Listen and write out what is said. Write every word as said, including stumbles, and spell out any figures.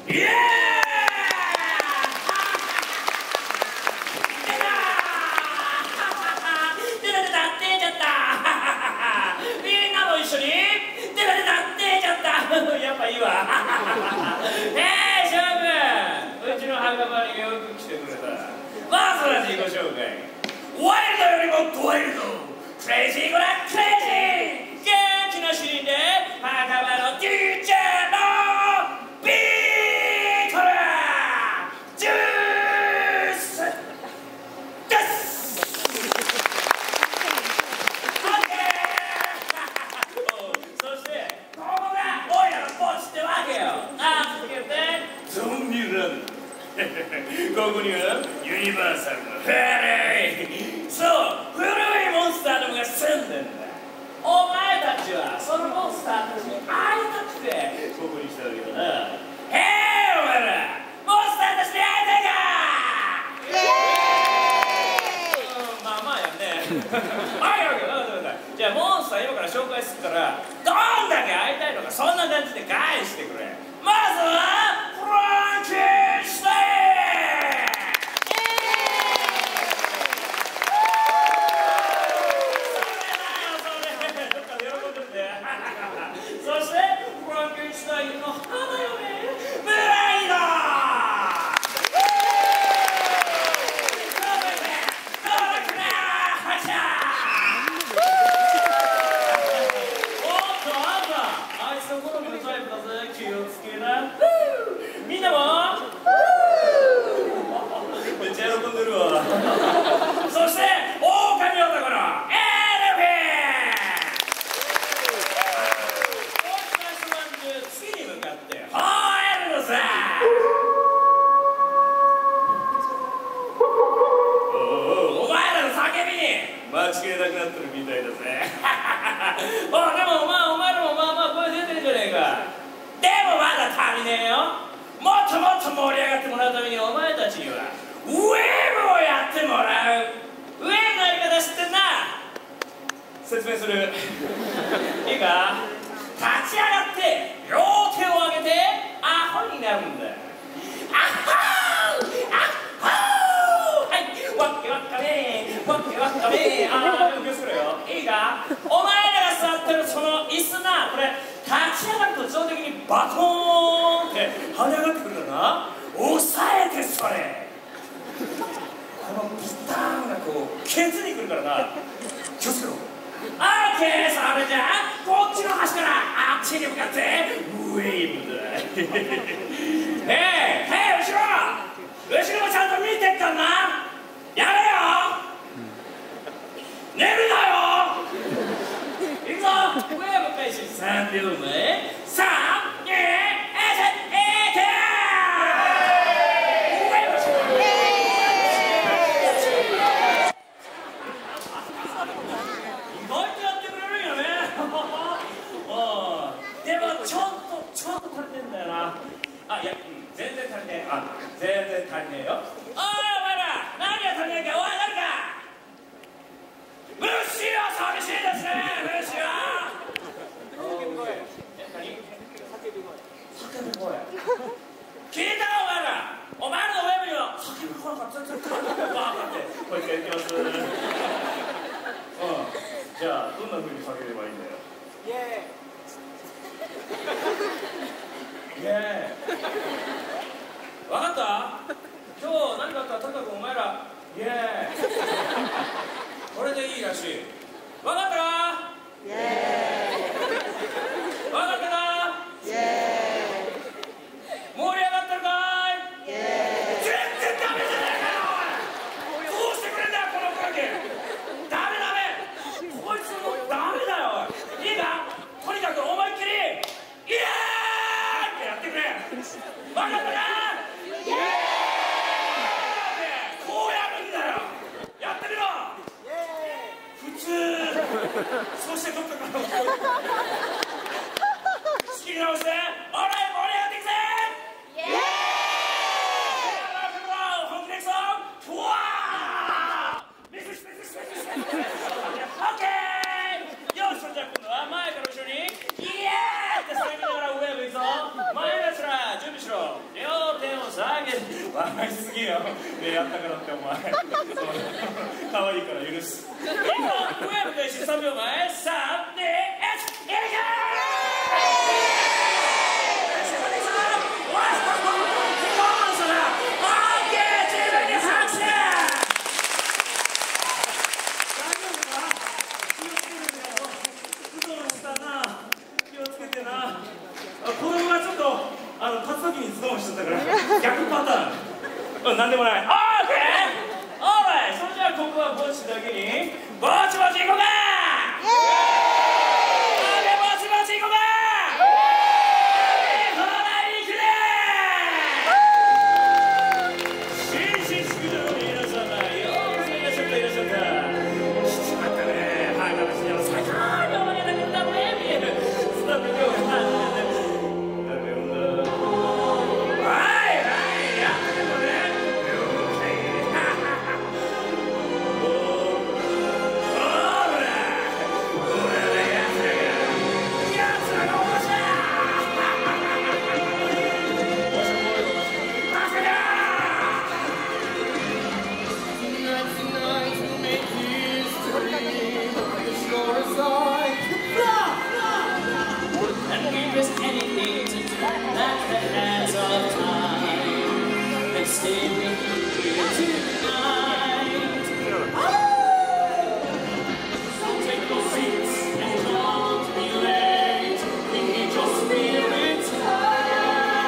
イエーイやっぱいいわ。えー、勝負。うちの墓場によく来てくれた。まずは自己紹介。ワイルドよりもドワイルド。クレイジーゴラクレイジー。元気なシーンで墓場の ディージェー のビートルジュースです。そしてここがオイラのポチってわけよ。ああ、続けてゾンビランド。ここにはユニバーサルの古い、そう古いモンスターどもが住んでんだ。お前たちはそのモンスターたちに会いたくてここに来たわけだな。へえ、お前らモンスターたちに会いたいか。イエーイ。うん、まあまあやね。はい、オッケー、分かった分かった。じゃあモンスター今から紹介するからどんだけ会いたいのかそんな感じで返してくれ。まずはフランキースタイン。そしてフランケンシュタインの花嫁ブライド。おっとあんた、あいつの好みのタイプだぜ。気をつけな。みんなもめっちゃ喜んでるわ。そして狼男の間違いなくなってるみたいだぜ。あ、でもまあお前らもまあまあ声出てるじゃねえか。でもまだ足りねえよ。もっともっと盛り上がってもらうためにお前たちにはウェーブをやってもらう。ウェーブのやり方知ってんな。説明する。いいか、立ち上がって両手を上げてアホになるんだ。アッホーアッホー、はい、わっけわっかねーわっけわっかねー。あー、でも気をつけろよ。いいか、お前らが座ってるその椅子な、これ立ち上がると自動的にバコーンって跳ね上がってくるからな。押さえてそれ。このピターンがこうケツにくるからな。気をつけろ。オッケー、それじゃあこっちの端からあっちに向かってウェーブだ。へいへい、後ろ後ろもちゃんと見てっからな。やれよ、寝るなよ。いくぞ、ウェーブ開始さんびょうまえ。さん、に、いち、いけ意外とやってくれるよね。でもちょっとちょっと足りてんだよな。あ、いや、全然足りねえ。あ、全然足りねえよ。おいお前ら、何が足りないかおい、誰か。ムシは寂しいですね。ムシは叫ぶ声。聞いたお前ら。お前らのウェブには叫ぶ声が全然足りない。分かって、もう一回いきます。うん、じゃあどんな風に叫べばいいんだよ。イエーイイエーイ。分かった。今日何かあったらとにかくお前らイエーイ。これでいいらしい。分かったか。イエーイ。分かったか。イエーイ。盛り上がってるかい。イエーイ。全然ダメじゃないかよ。どうしてくれんだよこの空気。ダメダメ、こいつもうダメだよ。いいか、とにかく思いっきりイエーイってやってくれ。分かったか。イエーイ。こうやるんだよ。やってみろ。普通。そしてどっかから甘いすぎよ。ねやったからってお前。可愛いから許す。いいぞ。ごめん開始さんびょうまえ。さん、に、いち、いけ！子供がちょっとあの立つ時にズドンしちゃったから逆パターン。うん、なんでもない。オーケー。オーライ。それじゃあここはぼちだけにぼちぼちいこうか。